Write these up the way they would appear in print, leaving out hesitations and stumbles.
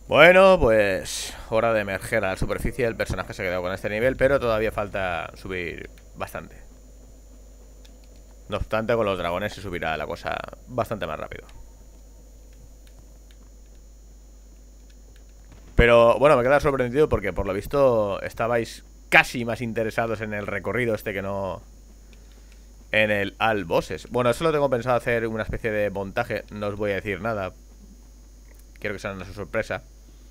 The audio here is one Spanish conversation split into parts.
Bueno, pues hora de emerger a la superficie. El personaje se ha quedado con este nivel, pero todavía falta subir bastante. No obstante, con los dragones se subirá la cosa bastante más rápido. Pero bueno, me queda sorprendido porque por lo visto estabais casi más interesados en el recorrido este que no en el al bosses. Bueno, eso lo tengo pensado hacer una especie de montaje. No os voy a decir nada. Quiero que sea una sorpresa.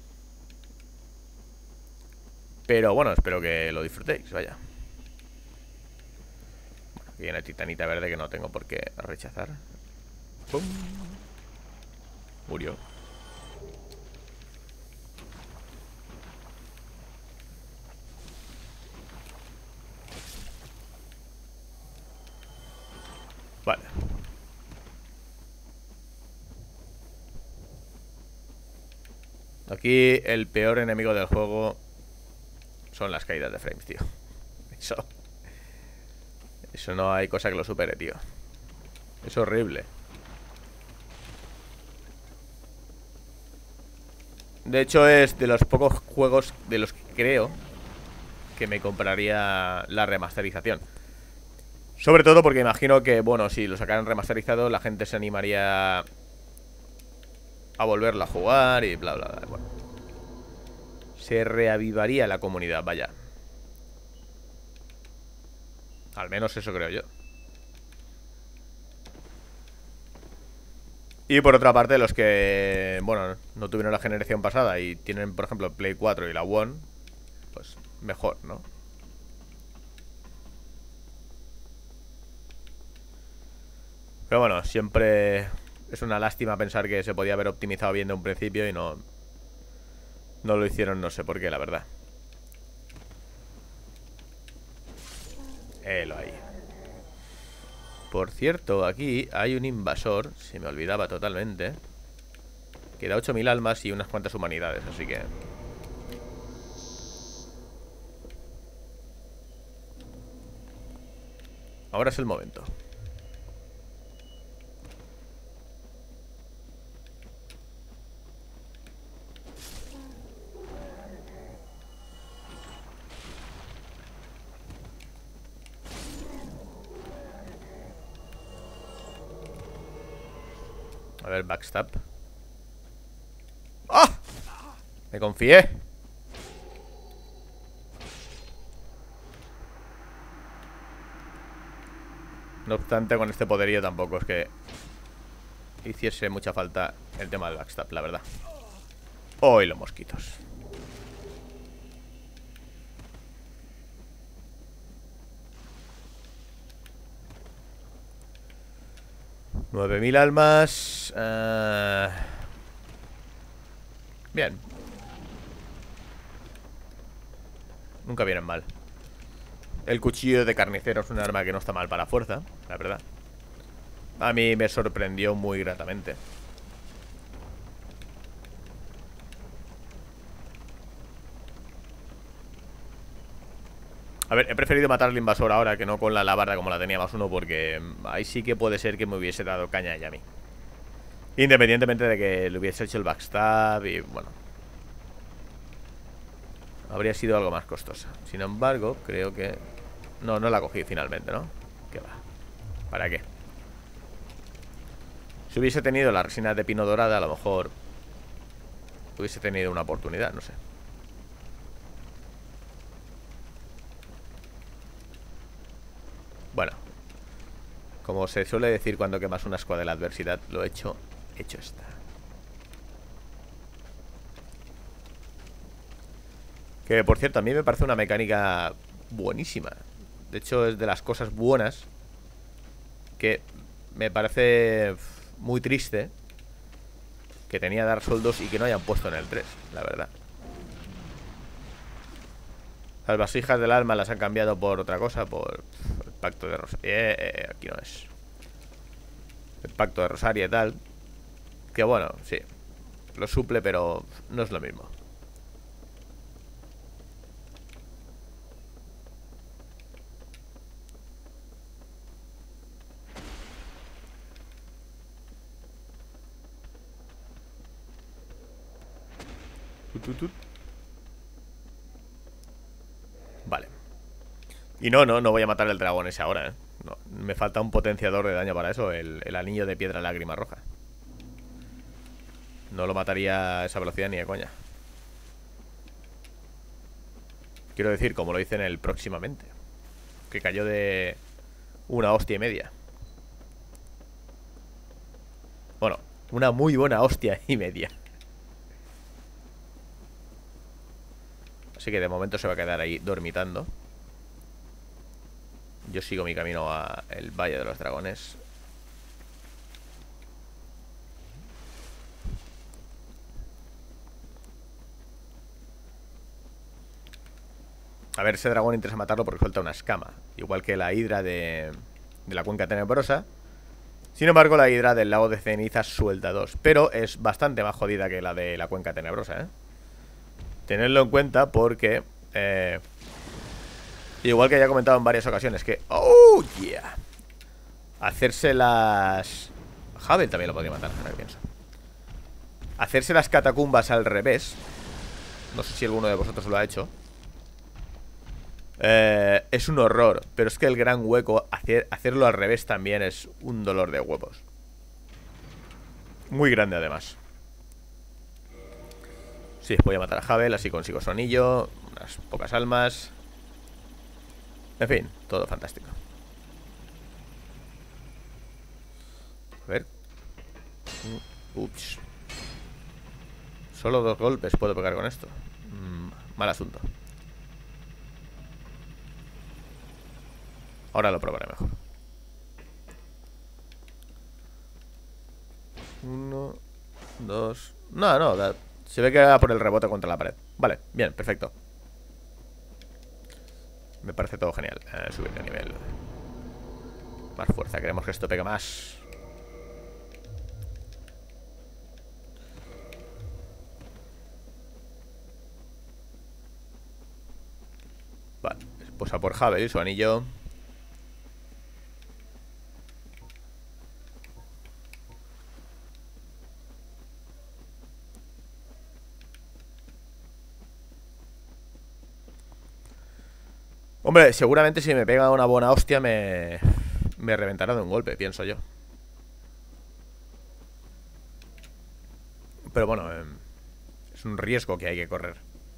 Pero bueno, espero que lo disfrutéis, vaya. Aquí hay una titanita verde que no tengo por qué rechazar. ¡Pum! Murió. Vale. Aquí el peor enemigo del juego son las caídas de frames, tío. Eso no hay cosa que lo supere, tío. Es horrible. De hecho es de los pocos juegos de los que creo que me compraría la remasterización. Sobre todo porque imagino que, bueno, si lo sacaran remasterizado, la gente se animaría a volverlo a jugar y bla, bla, bla. Bueno, se reavivaría la comunidad, vaya. Al menos eso creo yo. Y por otra parte, los que, bueno, no tuvieron la generación pasada y tienen, por ejemplo, Play 4 y la One, pues mejor, ¿no? Pero bueno, siempre es una lástima pensar que se podía haber optimizado bien de un principio y no lo hicieron, no sé por qué, la verdad. Lo ahí. Por cierto, aquí hay un invasor, se me olvidaba totalmente, que da 8000 almas y unas cuantas humanidades, así que... ahora es el momento. A ver, backstab. ¡Ah! Me confié. No obstante, con este poderío tampoco es que hiciese mucha falta el tema del backstab, la verdad. ¡Oh, y los mosquitos! $9000 almas. Bien. Nunca vienen mal. El cuchillo de carnicero es un arma que no está mal para fuerza, la verdad. A mí me sorprendió muy gratamente. A ver, he preferido matar al invasor ahora que no con la alabarda como la tenía más uno, porque ahí sí que puede ser que me hubiese dado caña ya a mí. Independientemente de que le hubiese hecho el backstab y bueno, habría sido algo más costosa. Sin embargo, creo que... no la cogí finalmente, ¿no? ¿Qué va? ¿Para qué? Si hubiese tenido la resina de pino dorada, a lo mejor hubiese tenido una oportunidad, no sé. Bueno, como se suele decir cuando quemas una ascua de la adversidad, lo hecho está. Que por cierto, a mí me parece una mecánica buenísima. De hecho, es de las cosas buenas que me parece muy triste que tenía Dark Souls 2 y que no hayan puesto en el 3, la verdad. Las vasijas del alma las han cambiado por otra cosa, por el pacto de Rosaria. Aquí no es. El pacto de Rosaria y tal. Que bueno, sí, lo suple, pero no es lo mismo. Vale. Y no voy a matar el dragón ese ahora, ¿eh? No, me falta un potenciador de daño para eso. El anillo de piedra lágrima roja. No lo mataría a esa velocidad ni de coña. Quiero decir, como lo hice en el próximamente, que cayó de una hostia y media. Bueno, una muy buena hostia y media. Así que de momento se va a quedar ahí dormitando. Yo sigo mi camino a el Valle de los Dragones. A ver, ese dragón interesa matarlo porque suelta una escama, igual que la hidra de la cuenca tenebrosa. Sin embargo, la hidra del lago de cenizas suelta dos, pero es bastante más jodida que la de la cuenca tenebrosa, ¿eh? Tenedlo en cuenta porque igual que ya he comentado en varias ocasiones, que ¡oh, yeah! Hacerse las... Havel también lo podría matar, ahora que pienso. Hacerse las catacumbas al revés. No sé si alguno de vosotros lo ha hecho. Es un horror. Pero es que el gran hueco, hacerlo al revés también es un dolor de huevos. Muy grande además. Sí, voy a matar a Havel, así consigo su anillo. Unas pocas almas. En fin, todo fantástico. A ver. Ups. Solo 2 golpes puedo pegar con esto. Mal asunto. Ahora lo probaré mejor. 1, 2. No, se ve que va por el rebote contra la pared. Vale, bien, perfecto. Me parece todo genial. Subir de nivel. Más fuerza, queremos que esto pegue más. Vale, pues a por Havel y su anillo. Hombre, seguramente si me pega una buena hostia me reventará de un golpe, pienso yo. Pero bueno, es un riesgo que hay que correr.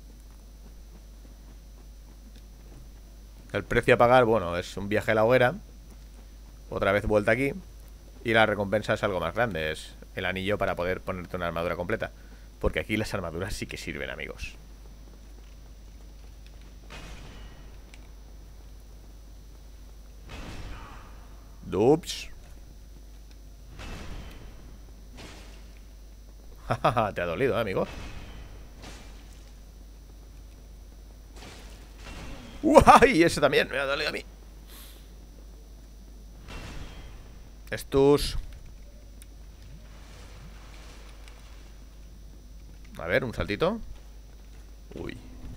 El precio a pagar, bueno, es un viaje a la hoguera. Otra vez vuelta aquí. Y la recompensa es algo más grande. Es el anillo para poder ponerte una armadura completa. Porque aquí las armaduras sí que sirven, amigos. Ups. Te ha dolido, amigo. ¡Uy! Ese también me ha dolido a mí. Estos. A ver, un saltito. Uy.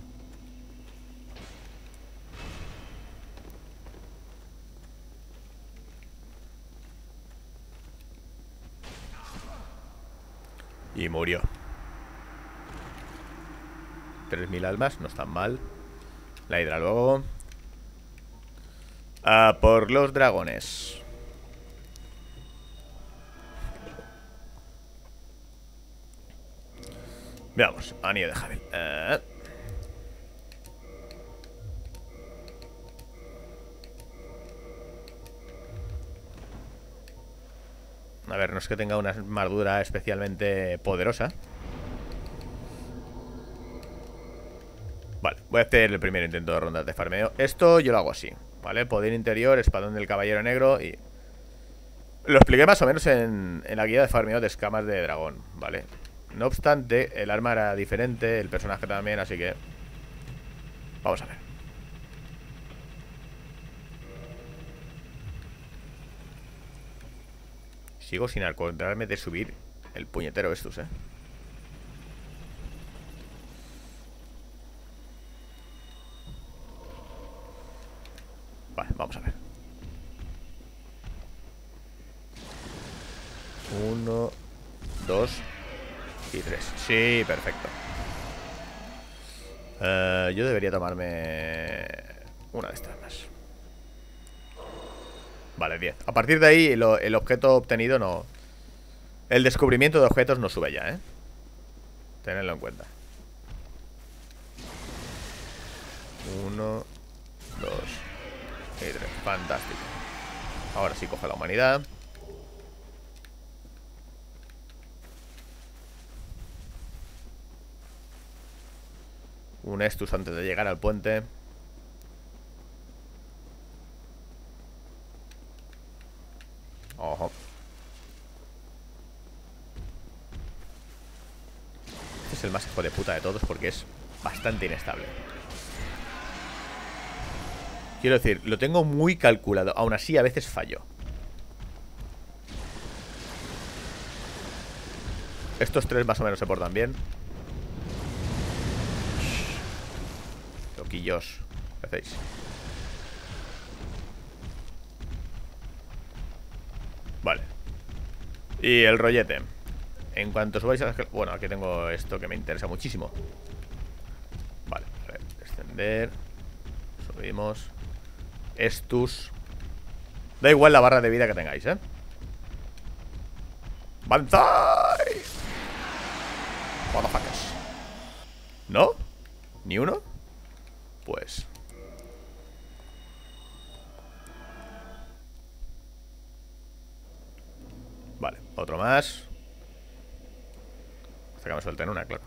Y murió. 3000 almas, no están mal. La hidra luego. A por los dragones. Veamos, anillo de Havel. A ver, no es que tenga una armadura especialmente poderosa. Vale, voy a hacer el primer intento de rondas de farmeo. Esto yo lo hago así, ¿vale? Poder interior, espadón del caballero negro y... Lo expliqué más o menos en la guía de farmeo de escamas de dragón, ¿vale? No obstante, el arma era diferente, el personaje también, así que... Vamos a ver. Sigo sin acordarme de subir el puñetero estos, Vale, vamos a ver. 1, 2 y 3. Sí, perfecto. Yo debería tomarme una de estas más. Vale, 10. A partir de ahí el objeto obtenido no... El descubrimiento de objetos no sube ya, ¿eh? Tenedlo en cuenta. 1, 2 y 3. Fantástico. Ahora sí coge la humanidad. Un Estus antes de llegar al puente. Ojo. Este es el más hijo de puta de todos porque es bastante inestable. Quiero decir, lo tengo muy calculado. Aún así a veces fallo. Estos tres más o menos se portan bien. Loquillos. ¿Qué hacéis? Vale. Y el rollete. En cuanto subáis a las... Bueno, aquí tengo esto que me interesa muchísimo. Vale, a ver, extender. Subimos. Estus. Da igual la barra de vida que tengáis, ¿eh? ¡Banzai! Motherfuckers. ¿No? ¿Ni uno? Pues... Vale, otro más. Hasta que me suelten una, claro.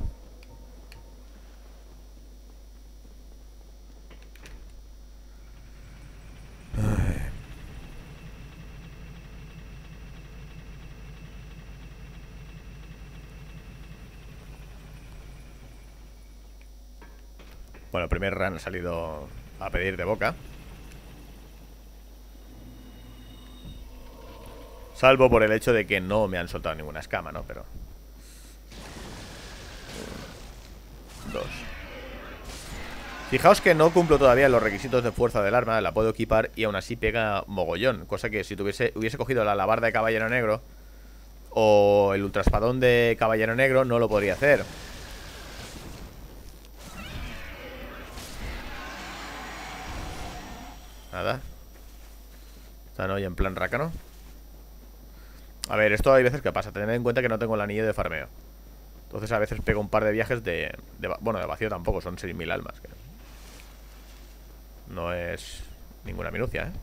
Bueno, el primer run ha salido a pedir de boca. Salvo por el hecho de que no me han soltado ninguna escama, ¿no? Pero... 1, 2. Fijaos que no cumplo todavía los requisitos de fuerza del arma. La puedo equipar y aún así pega mogollón. Cosa que si hubiese cogido la alabarda de caballero negro o el ultraspadón de caballero negro, no lo podría hacer. Nada. Están hoy en plan rácano. A ver, esto hay veces que pasa. Tened en cuenta que no tengo el anillo de farmeo. Entonces a veces pego un par de viajes bueno, de vacío tampoco. Son 6000 almas, que no es ninguna minucia, ¿eh?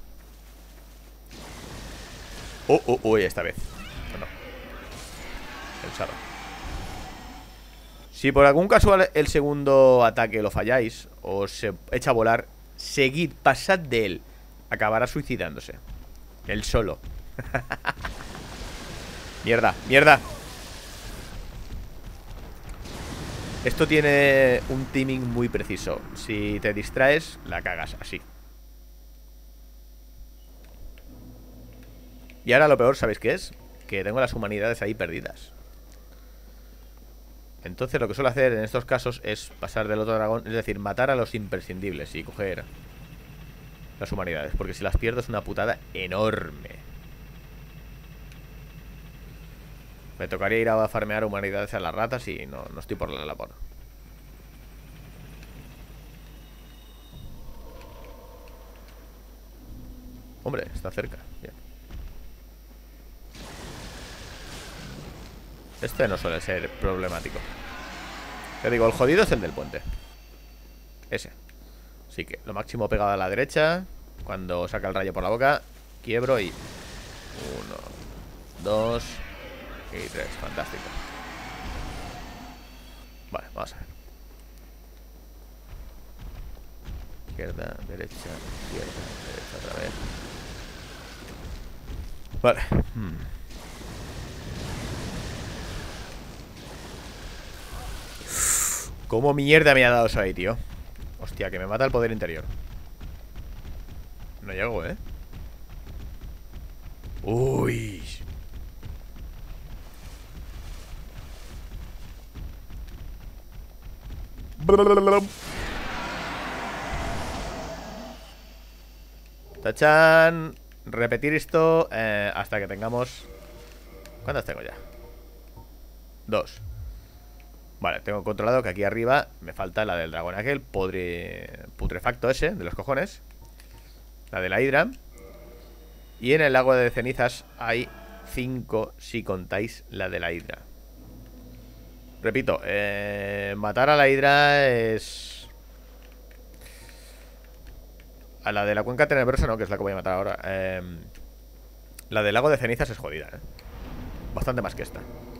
Uy, esta vez. Bueno, pensado. Si por algún casual el segundo ataque lo falláis o se echa a volar, seguid, pasad de él. Acabará suicidándose. Él solo. Mierda, mierda. Esto tiene un timing muy preciso. Si te distraes, la cagas, así. Y ahora lo peor, ¿sabéis qué es? Que tengo las humanidades ahí perdidas. Entonces lo que suelo hacer en estos casos es pasar del otro dragón, es decir, matar a los imprescindibles y coger las humanidades. Porque si las pierdo es una putada enorme. Me tocaría ir a farmear humanidades a las ratas y no estoy por la labor. Hombre, está cerca. Bien. Este no suele ser problemático. Te digo, el jodido es el del puente. Ese. Así que lo máximo pegado a la derecha. Cuando saca el rayo por la boca, quiebro y... 1, 2 y 3. Fantástico. Vale, vamos a ver. Izquierda, derecha, izquierda, derecha otra vez. Vale. ¿Cómo mierda me ha dado eso ahí, tío? Hostia, que me mata el poder interior. No llego, ¿eh? Uy. Tachan. Repetir esto hasta que tengamos... ¿Cuántas tengo ya? 2. Vale, tengo controlado que aquí arriba me falta la del dragón aquel putrefacto ese, de los cojones. La de la hidra. Y en el lago de cenizas hay 5 si contáis la de la hidra. Repito, matar a la hidra es... A la de la cuenca tenebrosa no, que es la que voy a matar ahora. La del lago de cenizas es jodida, bastante más que esta.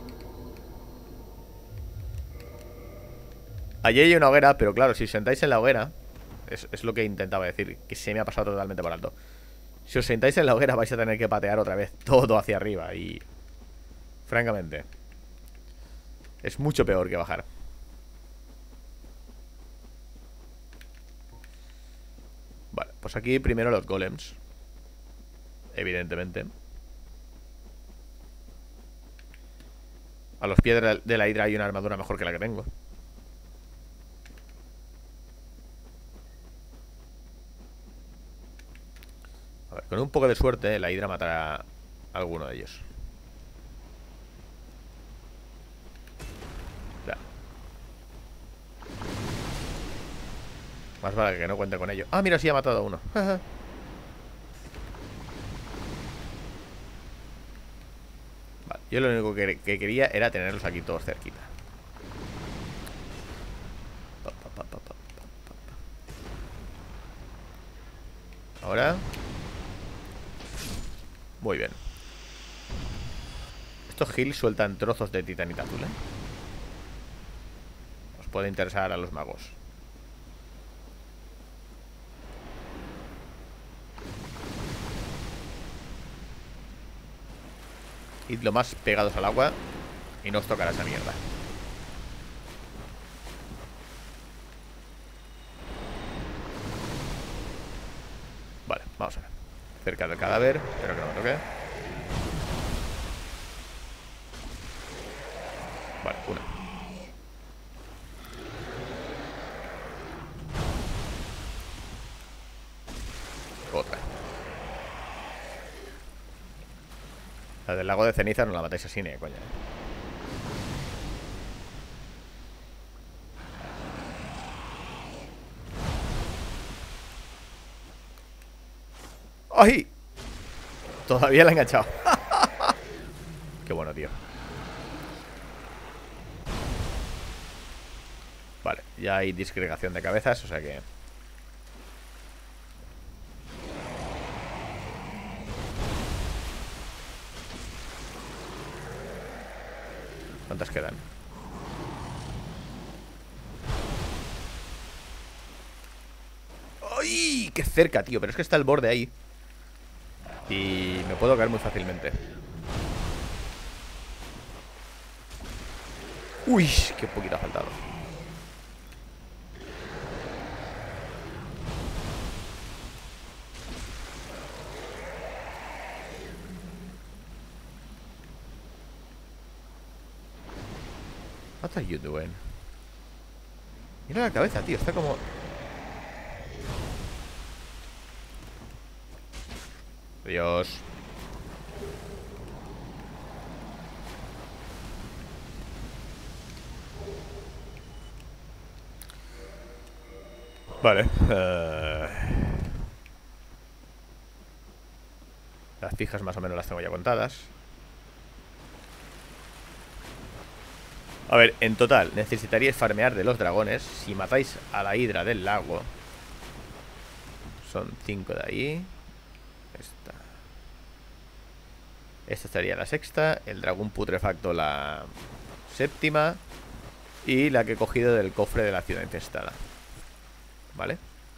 Allí hay una hoguera, pero claro, si os sentáis en la hoguera, es lo que intentaba decir, que se me ha pasado totalmente por alto. Si os sentáis en la hoguera vais a tener que patear otra vez todo hacia arriba. Y francamente es mucho peor que bajar. Vale, pues aquí primero los golems, evidentemente. A los pies de la hidra hay una armadura mejor que la que tengo. A ver, con un poco de suerte la hidra matará a alguno de ellos. Ya. Más vale que no cuente con ello. Ah, mira, sí ha matado a uno. Vale, yo lo único que quería era tenerlos aquí todos cerquita. Ahora. Muy bien. Estos hills sueltan trozos de titanita azul, Os puede interesar a los magos. Id lo más pegados al agua y no os tocará esa mierda. Vale, vamos a ver. Cerca del cadáver, espero que no me toque. Vale, una. Otra. La del lago de ceniza no la matáis así, ni coña. ¡Ay! Todavía la he enganchado. Qué bueno, tío. Vale, ya hay disgregación de cabezas, o sea que... ¿Cuántas quedan? ¡Ay! ¡Qué cerca, tío! Pero es que está el borde ahí. Y me puedo caer muy fácilmente. Uy, qué poquito ha faltado. What are you doing? Mira la cabeza, tío, está como... Dios. Vale. Las fijas más o menos las tengo ya contadas. A ver, en total necesitaríais farmear de los dragones. Si matáis a la hidra del lago. Son 5 de ahí. Esta estaría la sexta. El dragón putrefacto la séptima. Y la que he cogido del cofre de la ciudad infestada. ¿Vale?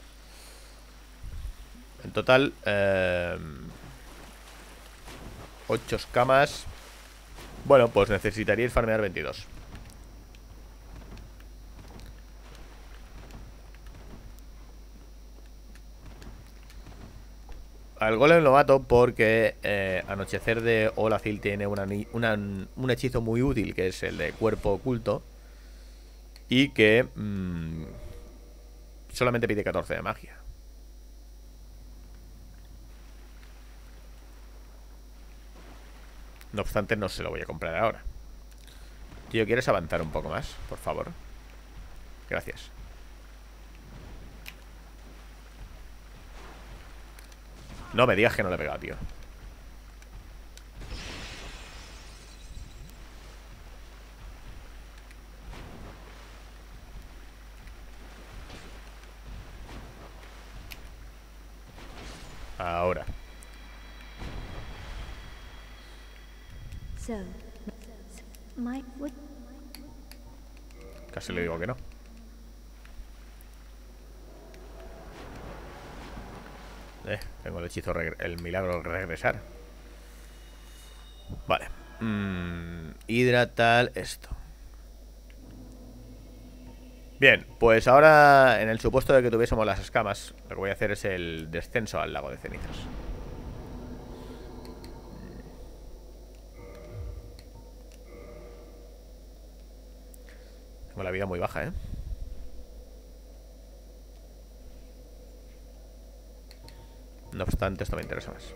En total 8 escamas. Bueno, pues necesitaríais farmear 22. Al golem lo mato porque Anochecer de Olazil tiene un hechizo muy útil, que es el de cuerpo oculto. Y que solamente pide 14 de magia. No obstante, no se lo voy a comprar ahora. Tío, ¿quieres avanzar un poco más? Por favor. Gracias. No me digas que no le he pegado, tío. Ahora. Casi le digo que no. Tengo el hechizo, el milagro de regresar. Vale. Hidratal esto. Bien, pues ahora, en el supuesto de que tuviésemos las escamas, lo que voy a hacer es el descenso al lago de cenizas. Tengo la vida muy baja, ¿eh? No obstante, esto me interesa más.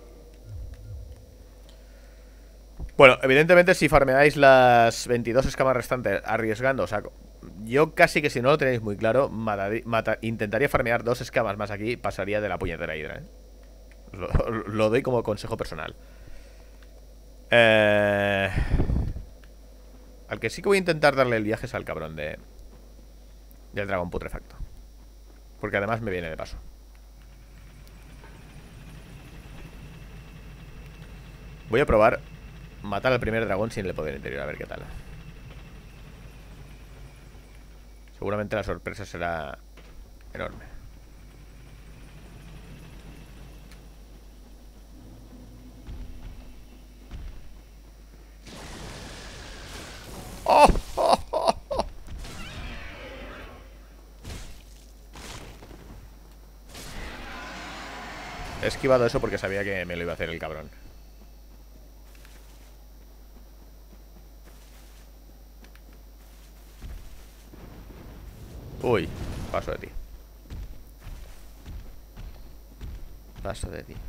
Bueno, evidentemente si farmeáis las 22 escamas restantes arriesgando, o sea, yo casi que si no lo tenéis muy claro, intentaría farmear 2 escamas más aquí, pasaría de la puñetera hidra, ¿eh? Lo doy como consejo personal. Al que sí que voy a intentar darle el viaje es al cabrón del dragón putrefacto. Porque además me viene de paso. Voy a probar matar al primer dragón sin el poder interior, a ver qué tal. Seguramente la sorpresa será enorme. ¡Oh! ¡Oh! ¡Oh! ¡Oh! He esquivado eso porque sabía que me lo iba a hacer el cabrón. Uy, paso de ti. Paso de ti.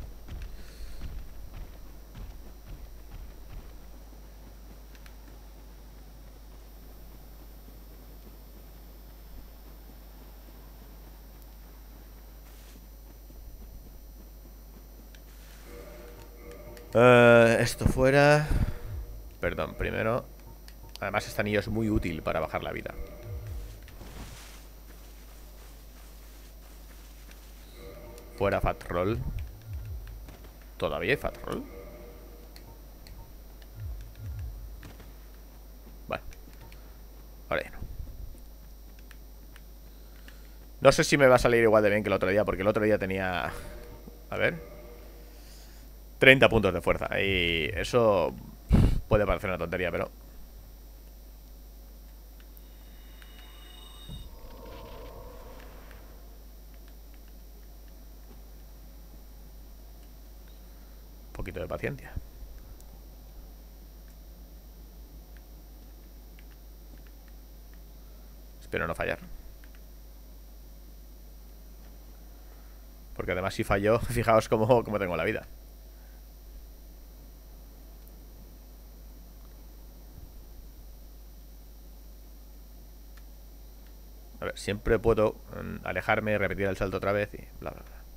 Esto fuera. Perdón, primero. Además este anillo es muy útil para bajar la vida. Fuera Fat Roll. ¿Todavía hay Fat Roll? Vale. Ahora ya no. No sé si me va a salir igual de bien que el otro día, porque el otro día tenía... A ver... 30 puntos de fuerza. Y eso puede parecer una tontería, pero... Un poquito de paciencia. Espero no fallar. Porque además si fallo, fijaos cómo tengo la vida. A ver, siempre puedo alejarme y repetir el salto otra vez y bla, bla, bla.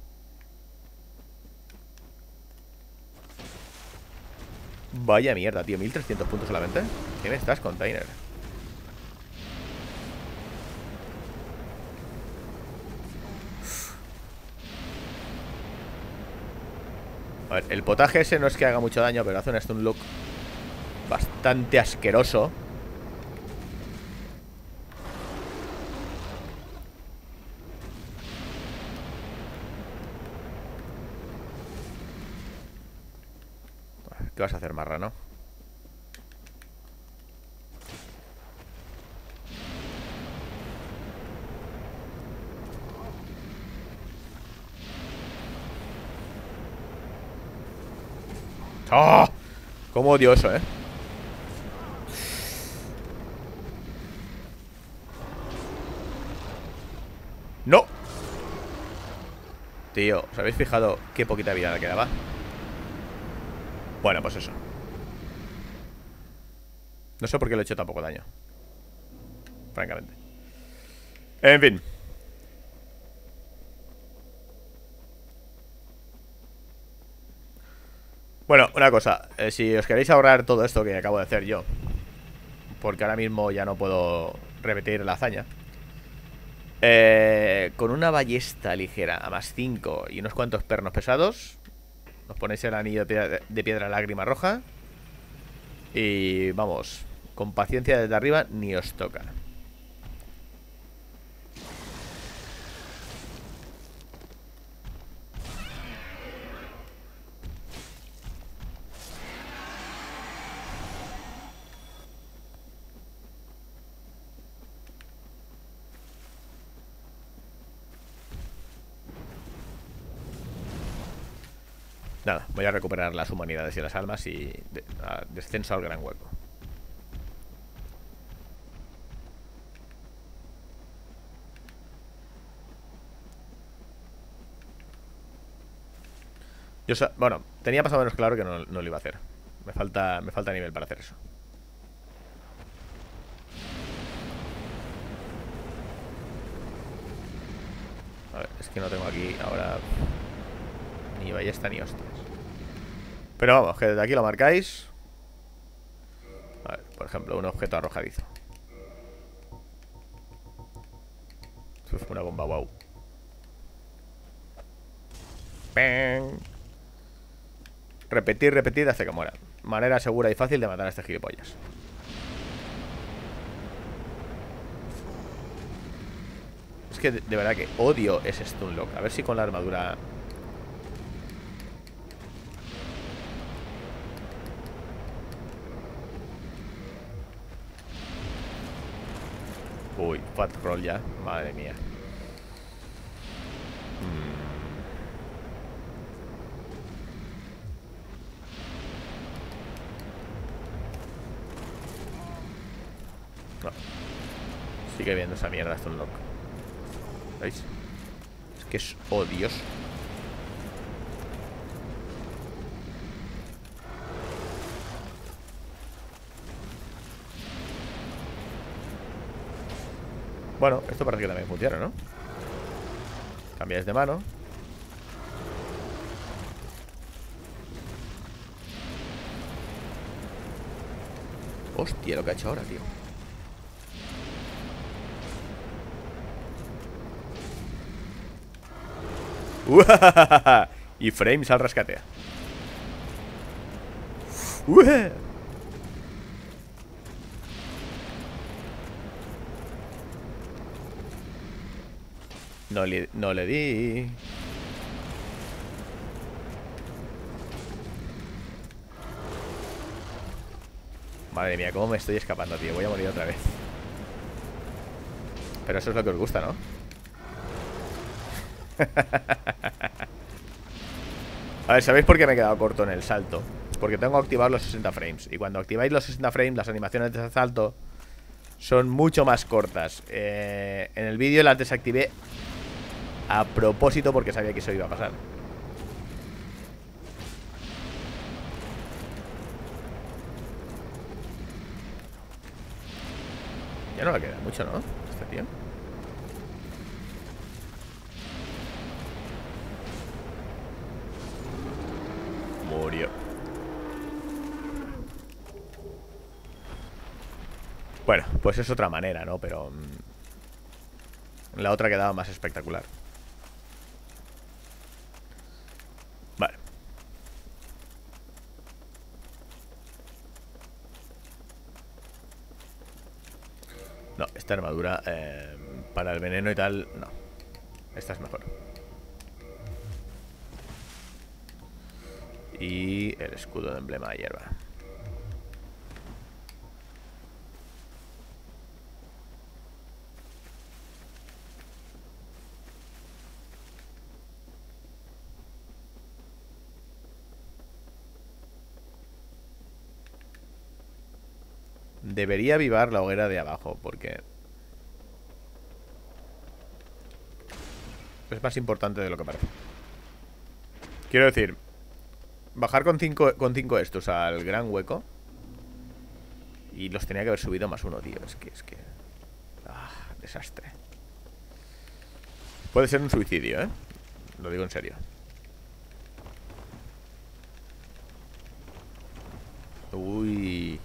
Vaya mierda, tío, 1300 puntos solamente. ¿Quién estás, container? A ver, el potaje ese no es que haga mucho daño, pero hace un stun look bastante asqueroso. ¿Qué vas a hacer, marrano? ¡Oh! Cómo odio eso, ¿eh? ¡No! Tío, ¿os habéis fijado qué poquita vida le quedaba? Bueno, pues eso. No sé por qué le he hecho tan poco daño, francamente. En fin. Bueno, una cosa, si os queréis ahorrar todo esto que acabo de hacer yo, porque ahora mismo ya no puedo repetir la hazaña, con una ballesta ligera a +5 y unos cuantos pernos pesados, os ponéis el anillo de piedra lágrima roja y vamos, con paciencia desde arriba ni os toca. Nada, voy a recuperar las humanidades y las almas y descenso al gran hueco. Bueno, tenía más o menos claro que no lo iba a hacer. Me falta nivel para hacer eso. A ver, es que no tengo aquí ahora ni ballesta ni hostias. Pero vamos, que desde aquí lo marcáis. A ver, por ejemplo, un objeto arrojadizo. Uf, una bomba, wow. ¡Ping! Repetir, repetir hace que muera. Manera segura y fácil de matar a este gilipollas. Es que de verdad que odio ese Stunlock. A ver si con la armadura... Uy, fat roll ya. Madre mía. No. Sigue viendo esa mierda Stunlock. ¿Veis? Es que es odioso. Bueno, esto parece que también funciona, ¿no? Cambiáis de mano. Hostia, lo que ha hecho ahora, tío. Y Frames al rescate. No le di. Madre mía, cómo me estoy escapando, tío. Voy a morir otra vez. Pero eso es lo que os gusta, ¿no? A ver, ¿sabéis por qué me he quedado corto en el salto? Porque tengo que activar los 60 frames. Y cuando activáis los 60 frames, las animaciones de salto son mucho más cortas. En el vídeo las desactivé a propósito porque sabía que eso iba a pasar. Ya no le queda mucho, ¿no? Este tío. Murió. Bueno, pues es otra manera, ¿no? Pero la otra quedaba más espectacular. Vale. No, esta armadura para el veneno y tal, no. Esta es mejor. Y el escudo de emblema de hierba. Debería avivar la hoguera de abajo, porque es más importante de lo que parece. Quiero decir, bajar con cinco estos al gran hueco Y los tenía que haber subido más uno, tío. Es que... Ah, desastre. Puede ser un suicidio, ¿eh? Lo digo en serio. Uy.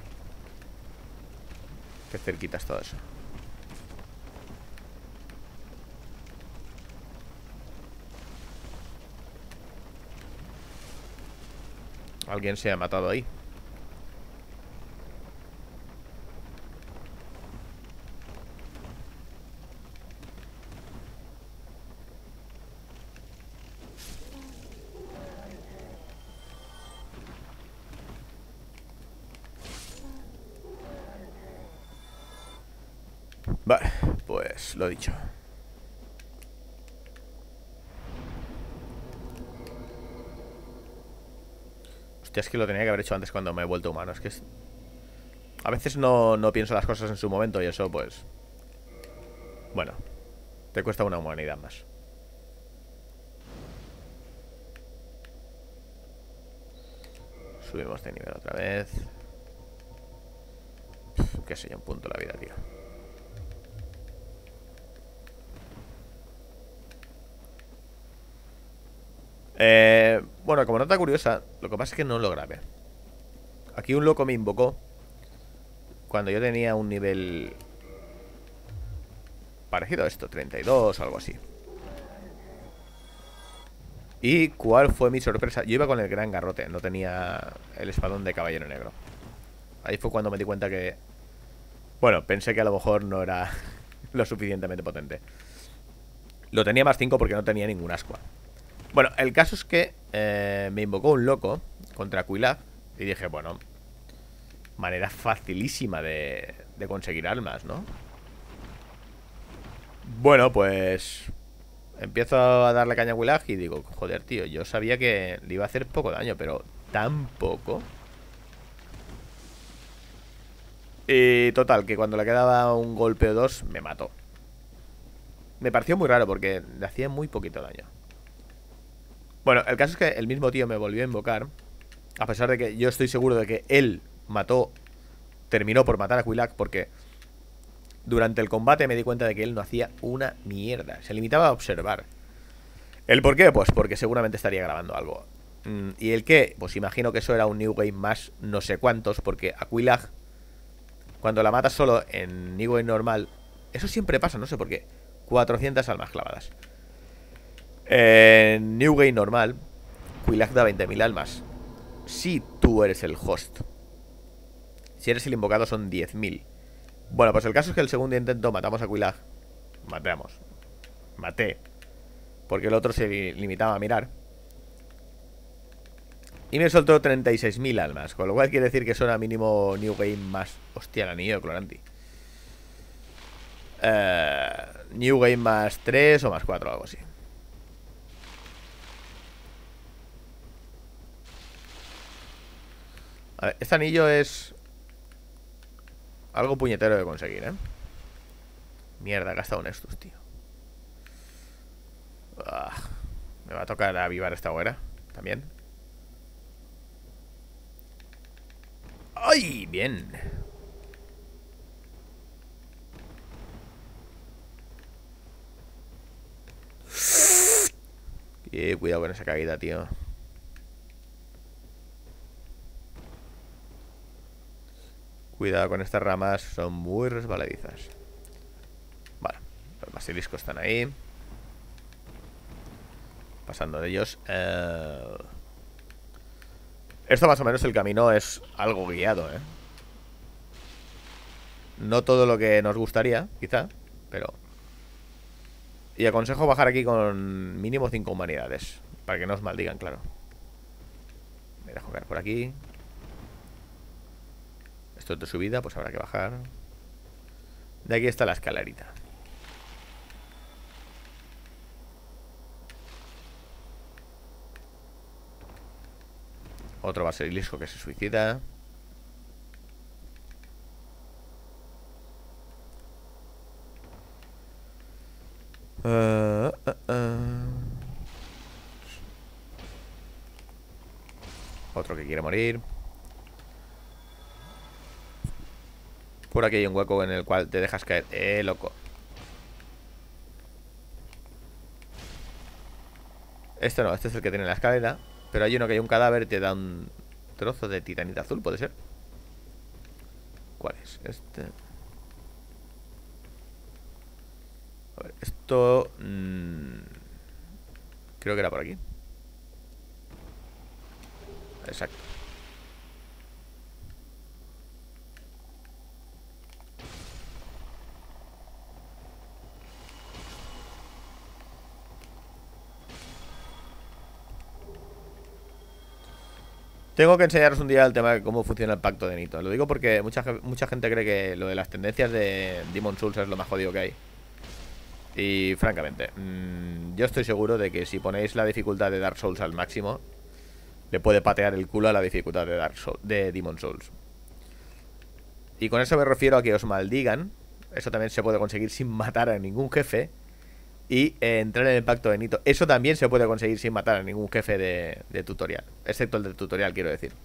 Qué cerquita es todo eso. Alguien se ha matado ahí. Vale, pues lo dicho. Hostia, es que lo tenía que haber hecho antes cuando me he vuelto humano. Es que a veces no pienso las cosas en su momento y eso, pues... Bueno, te cuesta una humanidad más. Subimos de nivel otra vez. Qué sé yo, un punto de la vida, tío. Bueno, como nota curiosa, lo que pasa es que no lo grabé. Aquí un loco me invocó cuando yo tenía un nivel parecido a esto, 32 o algo así. ¿Y cuál fue mi sorpresa? Yo iba con el gran garrote, no tenía el espadón de caballero negro. Ahí fue cuando me di cuenta que... Bueno, pensé que a lo mejor no era lo suficientemente potente. Lo tenía más 5 porque no tenía ningún ascua. Bueno, el caso es que me invocó un loco contra Quilaf y dije, bueno, manera facilísima de conseguir almas, ¿no? Bueno, pues empiezo a darle caña a Quilaf y digo, joder, tío, yo sabía que le iba a hacer poco daño, pero tan poco. Y total, que cuando le quedaba un golpe o dos, me mató. Me pareció muy raro porque le hacía muy poquito daño. Bueno, el caso es que el mismo tío me volvió a invocar, a pesar de que yo estoy seguro de que él terminó por matar a Quilaf, porque durante el combate me di cuenta de que él no hacía una mierda. Se limitaba a observar. ¿El por qué? Pues porque seguramente estaría grabando algo. ¿Y el qué? Pues imagino que eso era un New Game más no sé cuántos, porque a Quilaf, cuando la matas solo en New Game normal, eso siempre pasa, no sé por qué. 400 almas clavadas. En New Game normal, Quilaf da 20.000 almas. Si tú eres el host. Si eres el invocado son 10.000. Bueno, pues el caso es que el segundo intento matamos a Quilaf. Maté. Porque el otro se limitaba a mirar. Y me soltó 36.000 almas. Con lo cual quiere decir que son a mínimo New Game más... Hostia, el anillo de Cloranti. New Game más 3 o más 4, algo así. A ver, este anillo es algo puñetero de conseguir, ¿eh? Mierda, he gastado un estus, tío. Me va a tocar avivar esta hoguera también. ¡Ay! Bien. Cuidado con esa caída, tío. Cuidado con estas ramas, son muy resbaladizas. Vale, los basiliscos están ahí. Pasando de ellos. Esto más o menos el camino es algo guiado, ¿eh? No todo lo que nos gustaría, quizá, pero... Y aconsejo bajar aquí con mínimo 5 humanidades, para que no os maldigan, claro. Me dejo caer por aquí. Esto es de subida, pues habrá que bajar. De aquí está la escalerita. Otro basilisco que se suicida. Otro que quiere morir. Por aquí hay un hueco en el cual te dejas caer. Loco. Este no, este es el que tiene la escalera. Pero hay uno que hay un cadáver y te da un trozo de titanita azul, ¿puede ser? ¿Cuál es? Este. A ver, esto... creo que era por aquí. Exacto. Tengo que enseñaros un día el tema de cómo funciona el pacto de Nito. Lo digo porque mucha gente cree que lo de las tendencias de Demon Souls es lo más jodido que hay. Y francamente, yo estoy seguro de que si ponéis la dificultad de Dark Souls al máximo, le puede patear el culo a la dificultad de Demon Souls. Y con eso me refiero a que os maldigan. Eso también se puede conseguir sin matar a ningún jefe. Y entrar en el pacto de Nito. Eso también se puede conseguir sin matar a ningún jefe de tutorial. Excepto el de tutorial, quiero decir.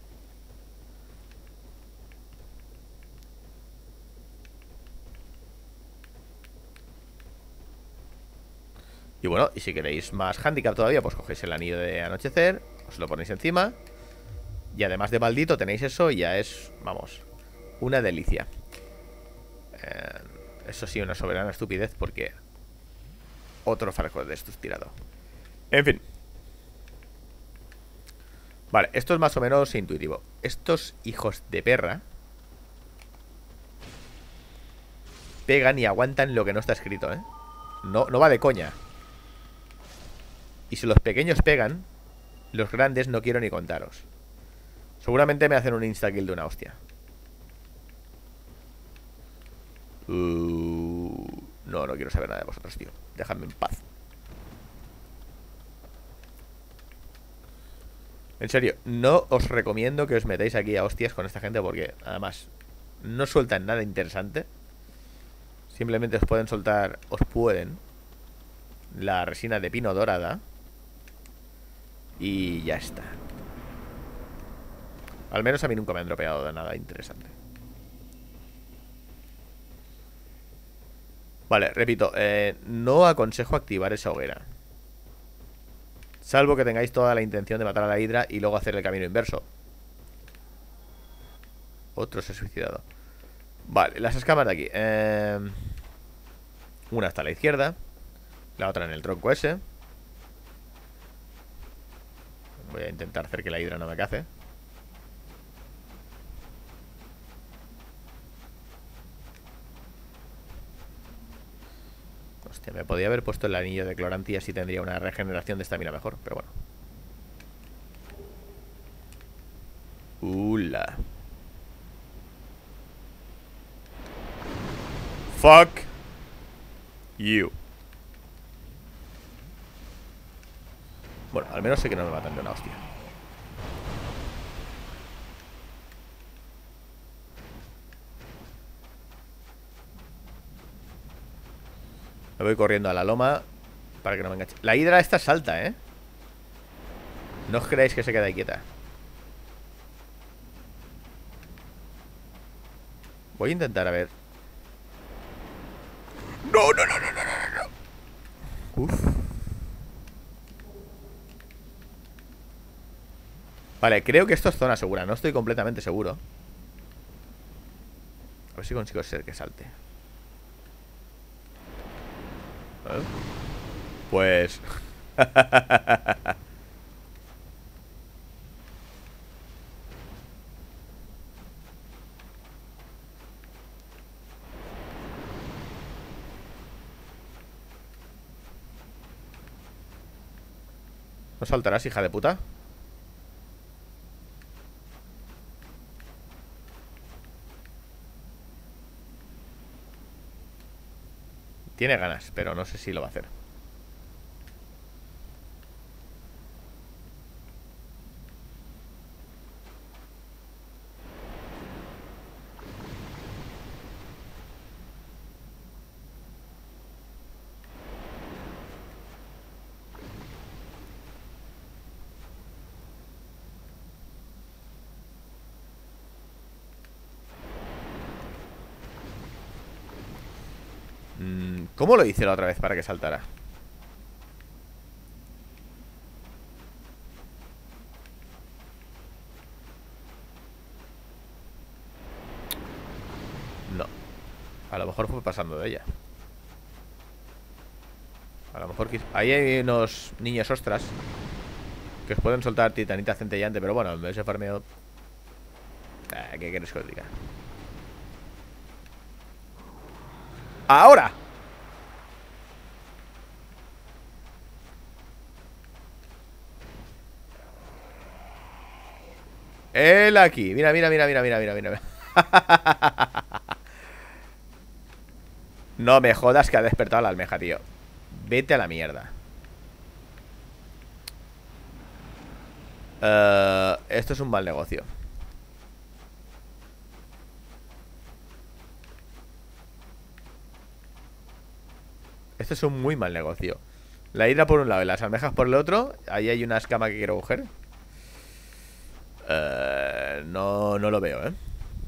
Y bueno, y si queréis más handicap todavía, pues cogéis el anillo de anochecer, os lo ponéis encima. Y además de maldito tenéis eso y ya es, vamos, una delicia. Eso sí, una soberana estupidez porque otro Farco de estos tirado. En fin. Vale, esto es más o menos intuitivo. Estos hijos de perra pegan y aguantan lo que no está escrito, ¿eh? No, no va de coña. Y si los pequeños pegan, los grandes no quiero ni contaros. Seguramente me hacen un insta-kill de una hostia. No, no quiero saber nada de vosotros, tío. Dejadme en paz. En serio, no os recomiendo que os metáis aquí a hostias con esta gente porque, además, no sueltan nada interesante. Simplemente os pueden soltar, la resina de pino dorada. Y ya está. Al menos a mí nunca me han dropeado de nada interesante. Vale, repito, no aconsejo activar esa hoguera. Salvo que tengáis toda la intención de matar a la hidra y luego hacer el camino inverso. Otro se ha suicidado. Vale, las escamas de aquí. Una está a la izquierda, la otra en el tronco ese. Voy a intentar hacer que la hidra no me cace. Hostia, me podía haber puesto el anillo de clorante y así tendría una regeneración de estamina mejor, pero bueno. Ula. Fuck you. Bueno, al menos sé que no me matan de una hostia. Me voy corriendo a la loma para que no me enganche. La hidra esta salta, ¿eh? No os creáis que se queda ahí quieta. Voy a intentar a ver. No, no, no, no, no, no, no. Uf. Vale, creo que esto es zona segura. No estoy completamente seguro. A ver si consigo ser que salte. Pues... ¿No saltarás, hija de puta? Tiene ganas, pero no sé si lo va a hacer. ¿Cómo lo hice la otra vez para que saltara? No. A lo mejor fue pasando de ella. A lo mejor ahí hay unos niños ostras que os pueden soltar titanita centellante. Pero bueno, ese farmeo... ¿Qué queréis que os diga? ¡Ahora! Él aquí. Mira, mira, mira, mira, mira, mira, mira. No me jodas que ha despertado la almeja, tío. Vete a la mierda. Esto es un mal negocio. Esto es un muy mal negocio. La hidra por un lado y las almejas por el otro. Ahí hay una escama que quiero coger. No lo veo, ¿eh?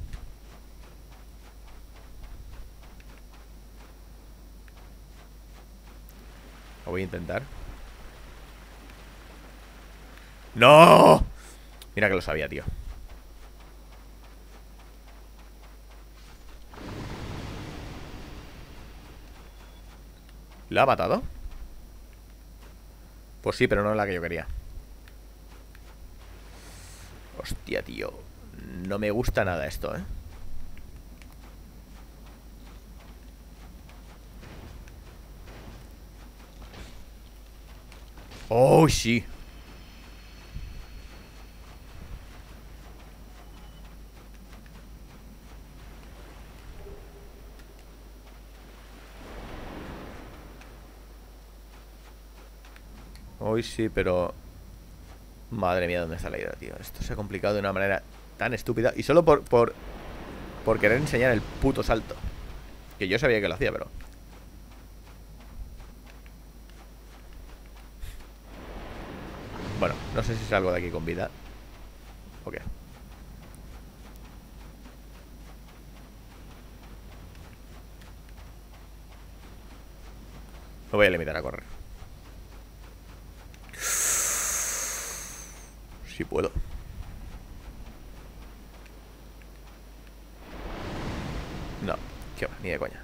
Lo voy a intentar. ¡No! Mira que lo sabía, tío. ¿La ha matado? Pues sí, pero no es la que yo quería. Hostia, tío. No me gusta nada esto, ¿eh? ¡Oh, sí! Hoy sí, pero... Madre mía, ¿dónde está la hidra, tío? Esto se ha complicado de una manera tan estúpida. Y solo por querer enseñar el puto salto. Que yo sabía que lo hacía, pero... Bueno, no sé si salgo de aquí con vida o qué. Me voy a limitar a correr. Si puedo. No, qué va, ni de coña.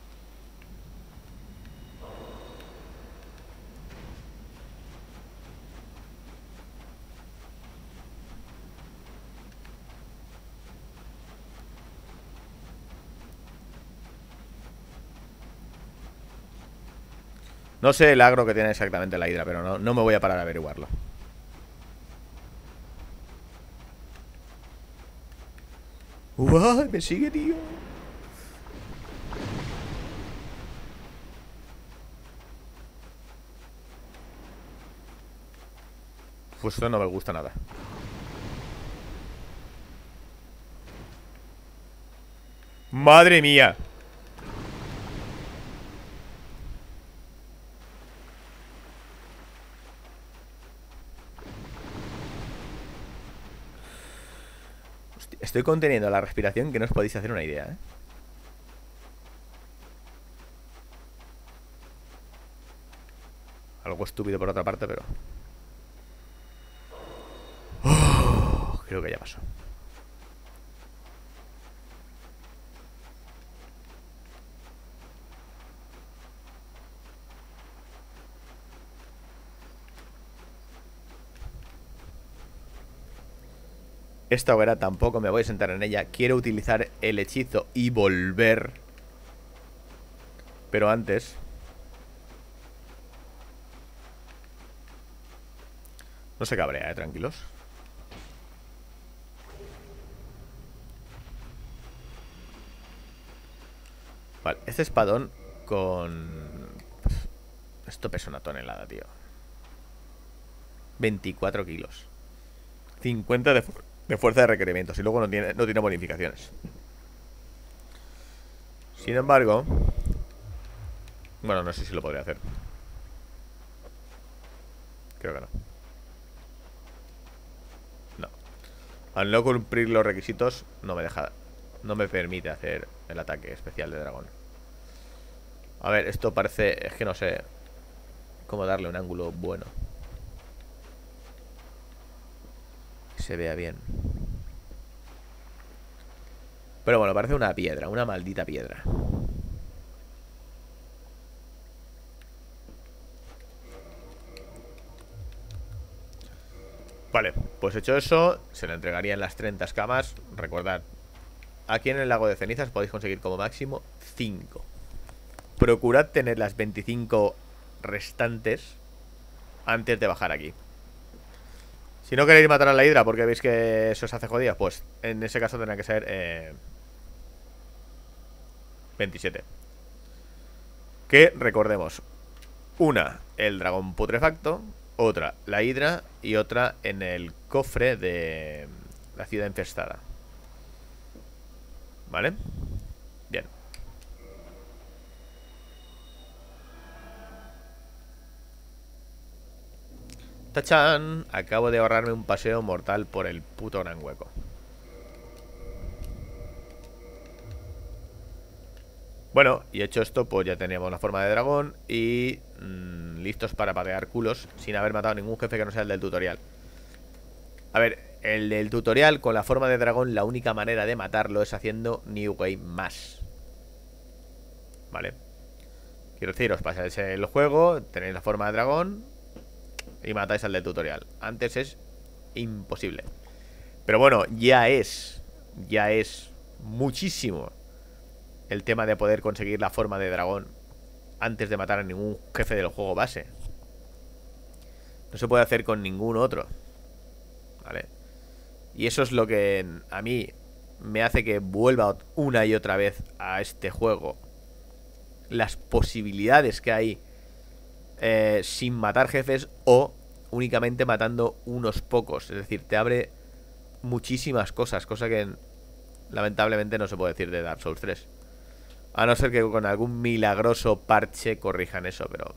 No sé el agro que tiene exactamente la hidra, pero no me voy a parar a averiguarlo. ¡Uah! Me sigue, tío. Pues esto no me gusta nada. ¡Madre mía! Hostia, estoy conteniendo la respiración que no os podéis hacer una idea, ¿eh? Algo estúpido por otra parte, pero... creo que ya pasó. Esta hoguera tampoco me voy a sentar en ella. Quiero utilizar el hechizo y volver. Pero antes... No se cabrea, tranquilos. Vale, este espadón con... Esto pesa una tonelada, tío. 24 kilos. 50 de fuerza de requerimientos. Y luego no tiene bonificaciones. Sin embargo... Bueno, no sé si lo podría hacer. Creo que no. No. Al no cumplir los requisitos, no me deja... No me permite hacer el ataque especial de dragón. A ver, esto parece... Es que no sé cómo darle un ángulo bueno. Que se vea bien. Pero bueno, parece una piedra, una maldita piedra. Vale, pues hecho eso, se le entregarían las 30 escamas. Recordad, aquí en el lago de cenizas podéis conseguir como máximo 5. Procurad tener las 25 restantes antes de bajar aquí. Si no queréis matar a la hidra porque veis que eso os hace jodida, pues en ese caso tendrá que ser 27. Que recordemos, una, el dragón putrefacto, otra, la hidra y otra en el cofre de la ciudad infestada. ¿Vale? Bien. ¡Tachán! Acabo de ahorrarme un paseo mortal por el puto gran hueco. Bueno, y hecho esto, pues ya teníamos la forma de dragón y listos para patear culos sin haber matado a ningún jefe que no sea el del tutorial. A ver, el del tutorial con la forma de dragón, la única manera de matarlo es haciendo New Game más. ¿Vale? Quiero decir, os pasáis el juego, tenéis la forma de dragón y matáis al del tutorial. Antes es imposible. Pero bueno, ya es muchísimo el tema de poder conseguir la forma de dragón antes de matar a ningún jefe del juego base. No se puede hacer con ningún otro. ¿Vale? Y eso es lo que a mí me hace que vuelva una y otra vez a este juego. Las posibilidades que hay sin matar jefes o únicamente matando unos pocos. Es decir, te abre muchísimas cosas, cosa que lamentablemente no se puede decir de Dark Souls 3. A no ser que con algún milagroso parche corrijan eso, pero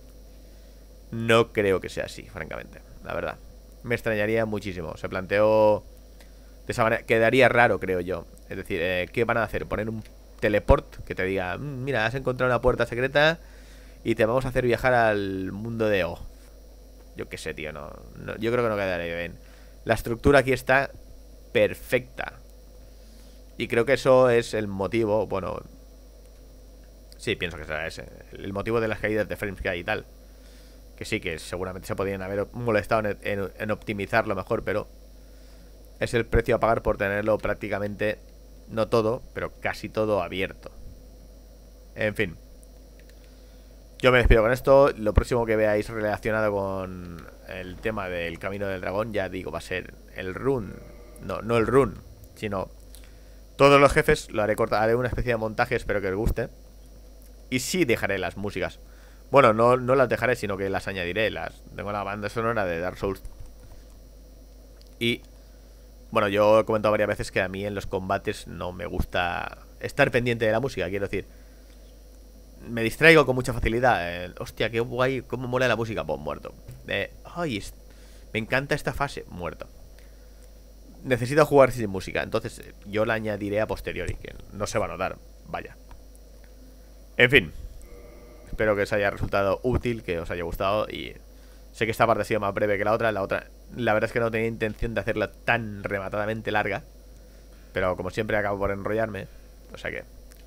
no creo que sea así, francamente, la verdad. Me extrañaría muchísimo. Se planteó de esa manera. Quedaría raro, creo yo. Es decir, ¿qué van a hacer? Poner un teleport que te diga, mira, has encontrado una puerta secreta y te vamos a hacer viajar al mundo de O. Yo qué sé, tío, no, yo creo que no quedaría bien. La estructura aquí está perfecta. Y creo que eso es el motivo, bueno, sí, pienso que será ese, el motivo de las caídas de frames que hay y tal. Que sí, que seguramente se podrían haber molestado en optimizarlo mejor, pero es el precio a pagar por tenerlo prácticamente, no todo, pero casi todo abierto. En fin, yo me despido con esto. Lo próximo que veáis relacionado con el tema del camino del dragón, ya digo, va a ser el run. No el run, sino todos los jefes. Lo haré cortar, haré una especie de montaje, espero que os guste. Y sí dejaré las músicas. Bueno, no las dejaré, sino que las añadiré. Tengo la banda sonora de Dark Souls. Y bueno, yo he comentado varias veces que a mí en los combates no me gusta estar pendiente de la música. Quiero decir, me distraigo con mucha facilidad. Hostia, qué guay, cómo mola la música. Pues muerto. Ay, me encanta esta fase. Muerto. Necesito jugar sin música. Entonces yo la añadiré a posteriori, que no se va a notar. Vaya. En fin, espero que os haya resultado útil, que os haya gustado. Y sé que esta parte ha sido más breve que la otra. La verdad es que no tenía intención de hacerla tan rematadamente larga, pero como siempre acabo por enrollarme. O sea que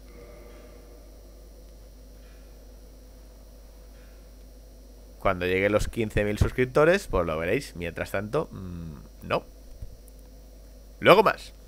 cuando lleguen los 15.000 suscriptores, pues lo veréis. Mientras tanto, no. Luego más.